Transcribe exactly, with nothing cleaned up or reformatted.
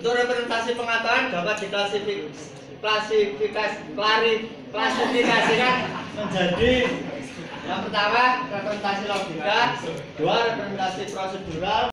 Untuk representasi pengetahuan dapat diklasifikasi klasifikasikan menjadi yang pertama representasi logika, dua representasi prosedural.